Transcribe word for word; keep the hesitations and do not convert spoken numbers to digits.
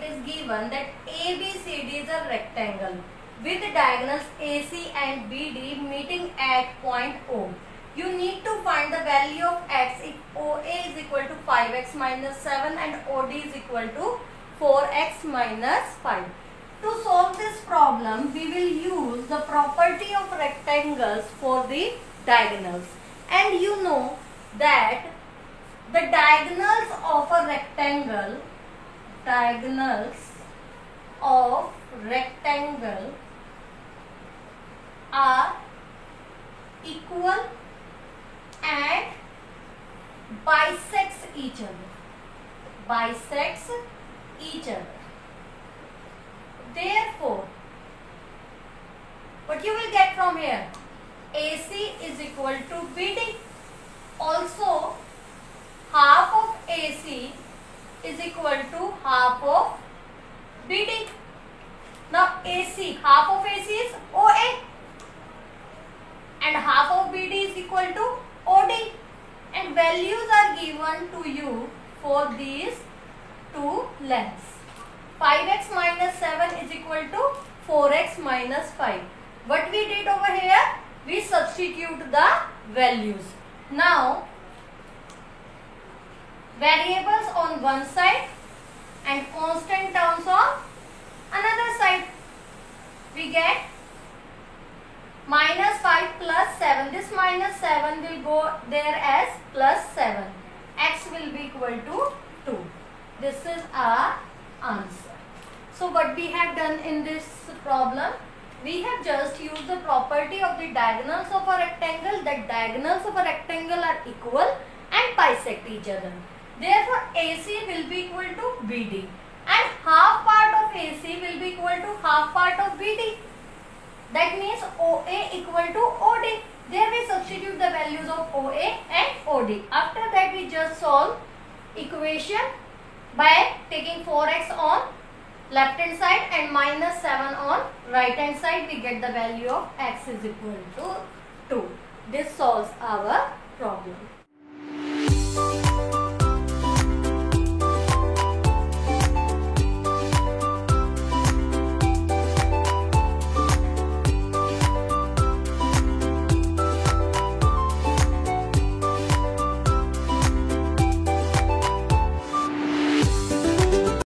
it is given that A B C D is a rectangle with diagonals A C and B D meeting at point O. You need to find the value of x if O A is equal to five x minus seven and O D is equal to four x minus five. To solve this problem, we will use the property of rectangles for the diagonals. And you know that the diagonals of a rectangle, diagonals of rectangle are equal and bisects each other, bisects each other. Therefore, what you will get from here, A C is equal to B D. Also, half of A C is equal to half of B D. Now, A C, half of A C is O A and half of B D is equal to O D, and values are given to you for these two lengths. five x minus seven is equal to four x minus five. What we did over here? We substitute the values. Now, variables on one side and constant terms on another side. We get minus five plus seven. This minus seven will go there as plus seven. X will be equal to two. This is our answer. So what we have done in this problem, we have just used the property of the diagonals of a rectangle, that diagonals of a rectangle are equal and bisect each other. Therefore, A C will be equal to B D and half part of A C will be equal to half part of B D. That means O A equal to O D. There we substitute the values of O A and O D. After that, we just solve equation by taking four x on left hand side and minus seven on right hand side. We get the value of x is equal to two. This solves our problem.